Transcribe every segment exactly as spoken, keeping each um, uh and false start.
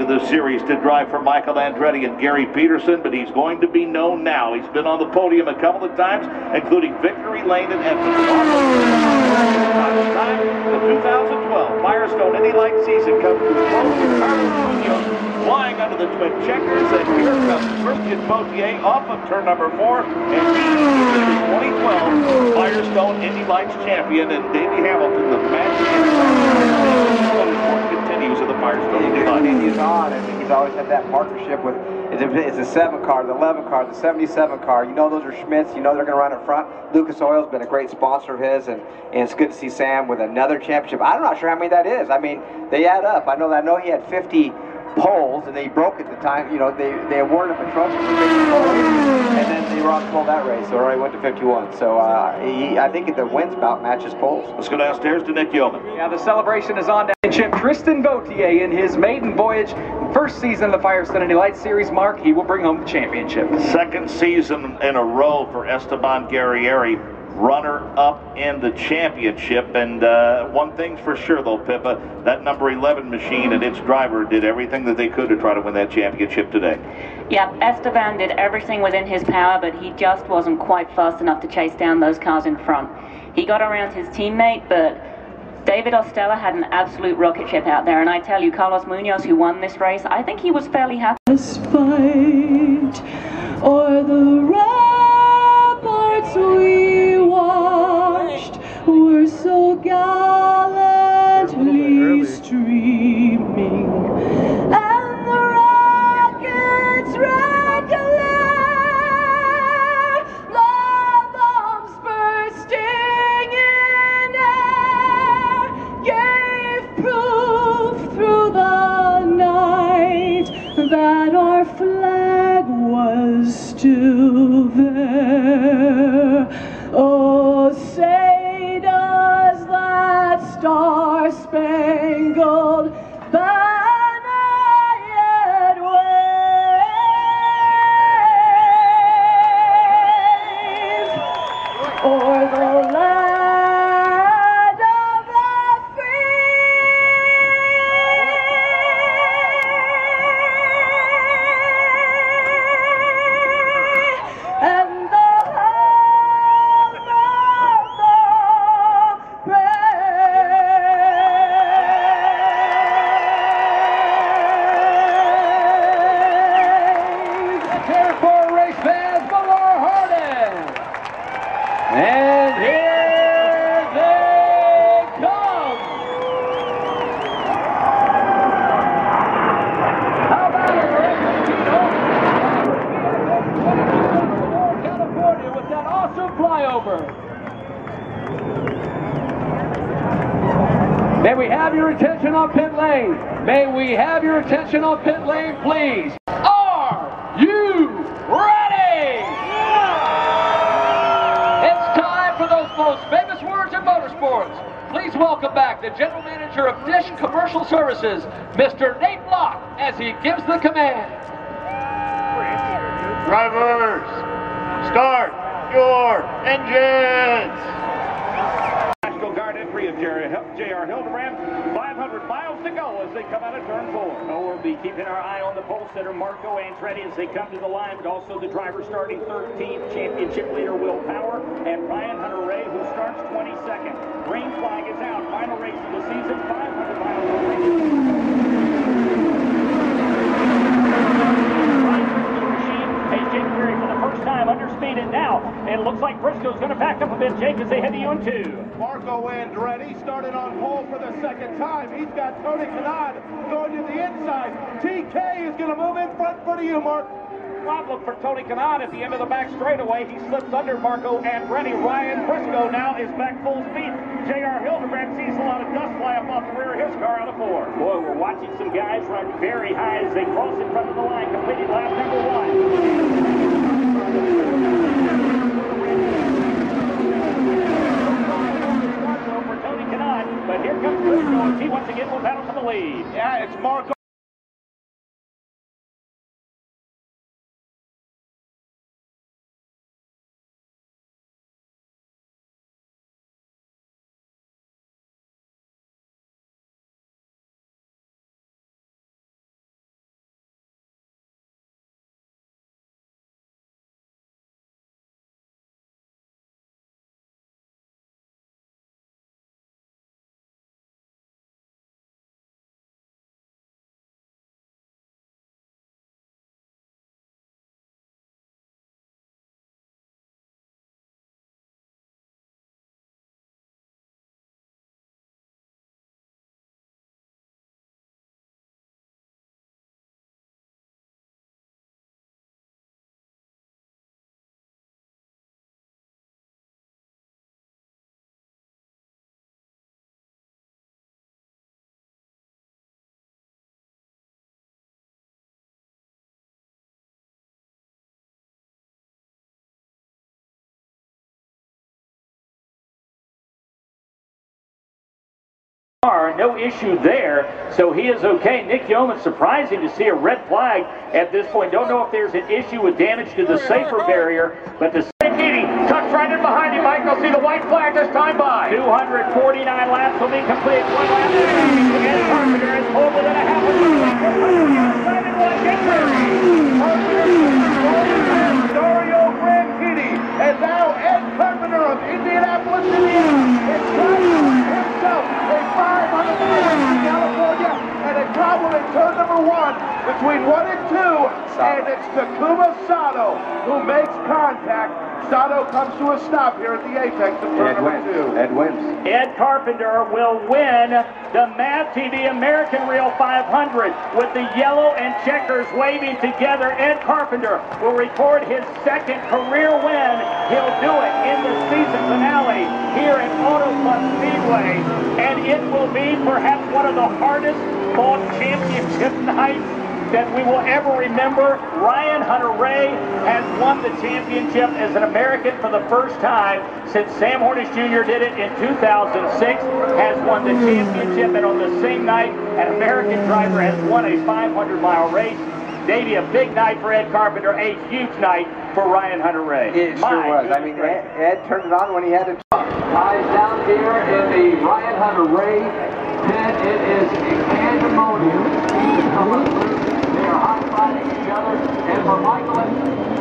the series to drive for Michael Andretti and Gary Peterson, but he's going to be known now. He's been on the podium a couple of times, including Victory Lane and Edmonton. Time, the two thousand twelve Firestone Indy Light season comes to a close with Carlos Munoz flying under the twin checkers, and here comes Christian Vautier off of turn number four, and he is the twenty twelve Firestone Indy Lights champion, and Davey Hamilton, the match continues in the Firestone Indy Lights. Continues on, and he's always had that partnership with, it's a seven car, the eleven car, the seventy-seven car. You know those are Schmitz, you know they're going to run in front. Lucas Oil's been a great sponsor of his, and, and it's good to see Sam with another championship. I'm not sure how many that is. I mean, they add up. I know I know he had fifty poles, and they broke at the time. You know, they, they awarded him a trophy for fifty poles, and then they were on pole that race, so it already went to fifty-one. So uh, he, I think the wins bout matches poles. Let's go downstairs to Nick Yeoman. Yeah, the celebration is on. Tristan Vautier in his maiden voyage, first season of the Firestone Indy Lights Series. Mark, he will bring home the championship. Second season in a row for Esteban Guerrieri, runner-up in the championship. And uh, one thing's for sure, though, Pippa, that number eleven machine and its driver did everything that they could to try to win that championship today. Yeah, Esteban did everything within his power, but he just wasn't quite fast enough to chase down those cars in front. He got around his teammate, but David Ostella had an absolute rocket ship out there, and I tell you, Carlos Munoz, who won this race, I think he was fairly happy. Fight or the ramparts we watched were so gallantly streaming, and the rockets red glare, the bombs bursting in air, gave proof through the night that our flag was still there. Oh, say does that star-spangled banner yet wave o'er the land of the free and the And here they come! How about it, California with that awesome flyover? May we have your attention on pit lane? May we have your attention on pit lane, please? Are you ready? Most famous words in motorsports. Please welcome back the General Manager of Dish Commercial Services, Mister Nate Block, as he gives the command. Drivers, start your engines! National Guard entry of J R Hildebrand. five hundred miles to go as they come out of turn four. Oh, we'll be keeping our eye on the pole sitter, Marco Andretti, as they come to the line, but also the driver starting thirteenth, championship leader Will Power, and Ryan Hunter-Ray, who starts twenty-second. Green flag is out. Final race of the season, five hundred miles for the first time underspeed it now. It looks like Briscoe's going to back up a bit, Jake, as they head to you in two. Marco Andretti started on pole for the second time. He's got Tony Kanaan going to the inside. T K is going to move in front for you, Mark. Well, look for Tony Kanaan at the end of the back straightaway. He slips under Marco Andretti. Ryan Briscoe now is back full speed. J R Hildebrand sees a lot of dust fly up off the rear of his car out of four. Boy, we're watching some guys run very high as they cross in front of the line, completing lap number one. For Tony Kanaan, but here comes Briscoe as he once again will battle for the lead. Yeah, it's Marco. No issue there, so he is okay. Nick Yeoman, surprising to see a red flag at this point. Don't know if there's an issue with damage to the safer barrier, but the Keating tucks right in behind him. Mike, they'll see the white flag this time by. two hundred forty-nine laps will be complete. One lap and Carpenter is over than a half a Dario Franchitti, and now Ed Carpenter of Indianapolis, Indiana, is trying to win himself a five on the in California, and a problem in turn number one between one and two, and it's Takuma Sato who makes contact. Sato comes to a stop here at the apex of turn Ed number wins. two. Ed wins. Ed Carpenter will win the MavTv American Reel five hundred with the yellow and checkers waving together. Ed Carpenter will record his second career win. He'll do it in the season finale here at Auto Club Speedway, and it will be perhaps one of the hardest fought championship nights that we will ever remember. Ryan Hunter-Reay has won the championship as an American for the first time since Sam Hornish Junior did it in two thousand six, has won the championship, and on the same night, an American driver has won a five hundred mile race. Davey, a big night for Ed Carpenter, a huge night for Ryan Hunter-Reay. It sure was. I mean, Ed, Ed turned it on when he had to. Guys, down here in the Ryan Hunter-Reay pit, it is pandemonium. Teams coming through. They are high-fiving each other. And for Michael and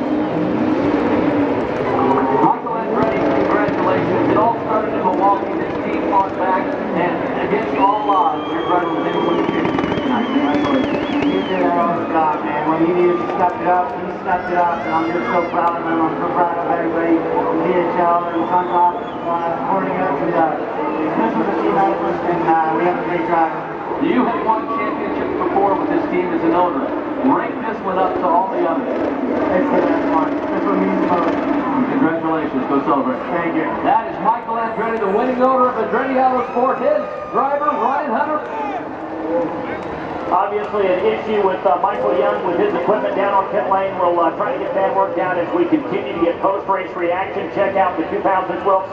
Michael Andretti, congratulations. It all started in Milwaukee. This team fought back, and against all odds, your brother was able to get tonight. Congratulations. He did a hell of a job, man. When he needed to step it up, he stepped it up, and I'm just so proud of him. I'm so proud of everybody from D H L and Sunrock uh, supporting us, and uh, this was a team effort, and uh, we have a great driver. You have won championships before with this team as an owner. Rank this one up to all the others. It's the best one. This one means the most. Congratulations. Go celebrate. Thank you. That is Michael Andretti, the winning owner of Andretti Autosport. His driver, Ryan Hunter. Obviously an issue with uh, Michael Young with his equipment down on pit lane. We'll uh, try to get that worked out as we continue to get post-race reaction. Check out the two thousand twelve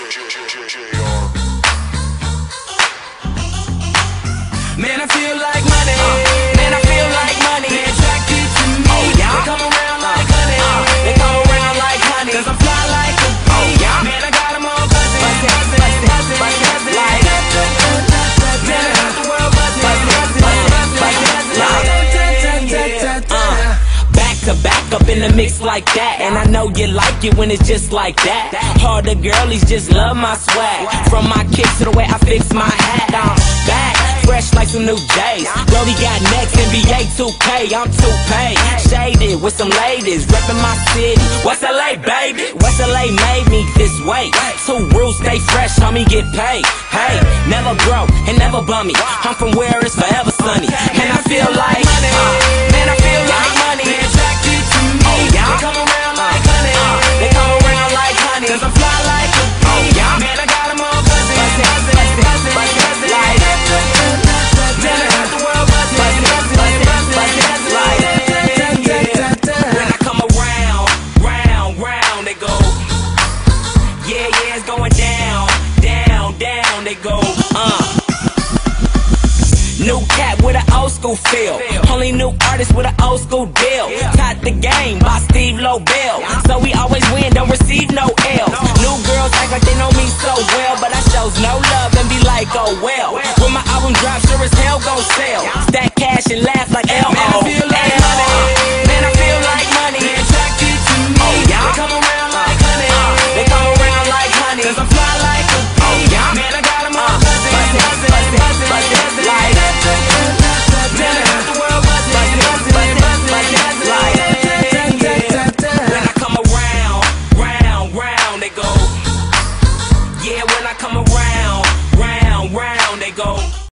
Man, I feel like money. Man, I feel like money. They attracted to me. Oh, yeah. They come around like honey. They come around like honey. Cause I fly like a bee. Oh, yeah. Man, I got them all buzzing. Buzzing, buzzing, buzzing, buzzing. Like, man, I got the world buzzing. Buzzing, buzzing, buzzing, buzzing. Like, back to back up in the mix like that. And I know you like it when it's just like that. All the girlies just love my swag. From my kicks to the way I fix my hat. I'm back. Fresh like some new days. Brody got next, N B A two K, I'm two paid. Shaded with some ladies, reppin' my city. West L A, baby. West L A made me this way. Two rules, stay fresh, homie, get paid. Hey, never broke and never bummy. I'm from where it's forever sunny. And I feel like, uh, man, I feel like money. They attracted to me. Oh, yeah. They come around like honey. Uh, they come around like honey. Cause I fly like a bee. Oh, yeah. Man, I got them all buzzing. Buzzing, buzzing, buzzing, buzzing, like, man, I got the world buzzing. Buzzing, buzzing, buzzing, buzzing, like, yeah. When I come around, round, round, they go. Yeah, yeah, it's going down, down, down, they go. Uh. New cat with an old school feel. Only new artist with an old school deal. Taught the game by Steve Lobel. So we always win, don't receive no L's. New girls act like they know me so well, but I shows no love and be like, oh well. When my album drops, sure as hell gon' sell. Stack cash and laugh like L O. Man, I feel like money. Man, I feel like money. They attracted to me. Oh, yeah. They come around like honey. They come around like honey. Cause I fly like a bee. Oh, yeah. Man, I got them all buzzing. Buzzing, buzzing, buzzing, buzzing, buzzing, like, man, I got the world buzzing. Buzzing, buzzing, buzzing, buzzing, buzzing, like, when I come around, round, round, they go. Yeah, when I come around, round, round, they go.